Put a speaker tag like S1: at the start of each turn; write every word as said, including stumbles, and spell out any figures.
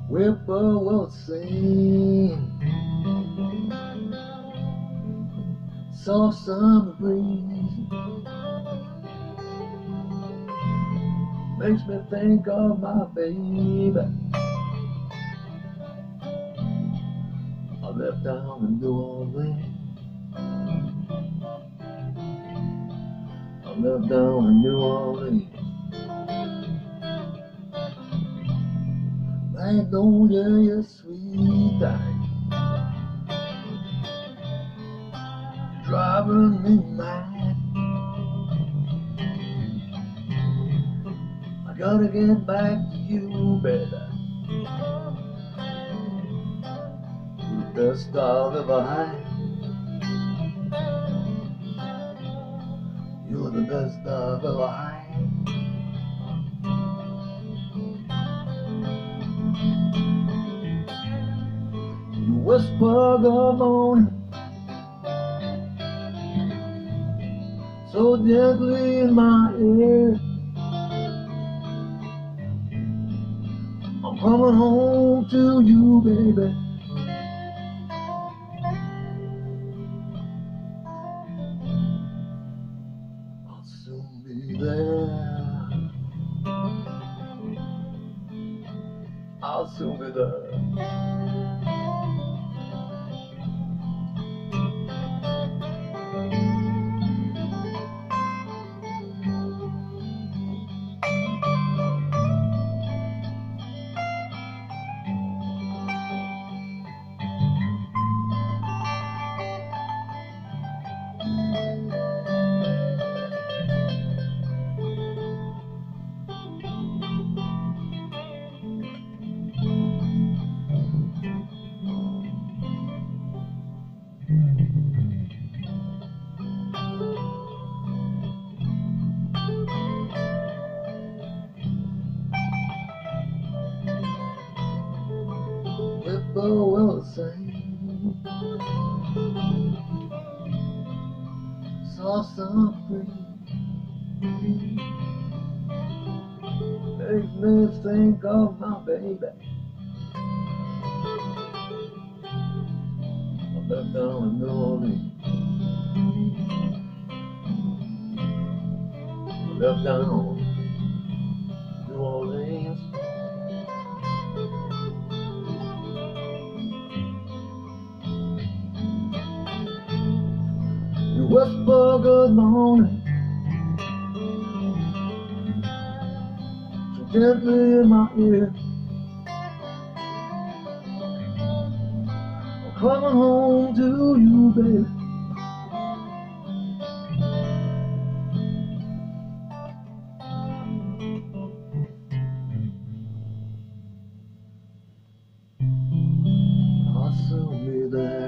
S1: whippoorwill sing, soft summer breeze makes me think of my baby. I left down in New Orleans, I left down in New Orleans. Magnolia, you sweet thing, you're driving me mad. I gotta get back to you, baby. You're the best I've ever had. You're the best I've ever had. You whisper good morning so gently in my ear. I'm coming home to you, baby. I'll soon be there. I'll soon be there. Whippoorwill sing, soft summer breeze makes me think of my baby. I left down in New Orleans, I left down in New Orleans. You whisper good morning so gently in my ear. I'm coming home to you, baby. I'll soon be there.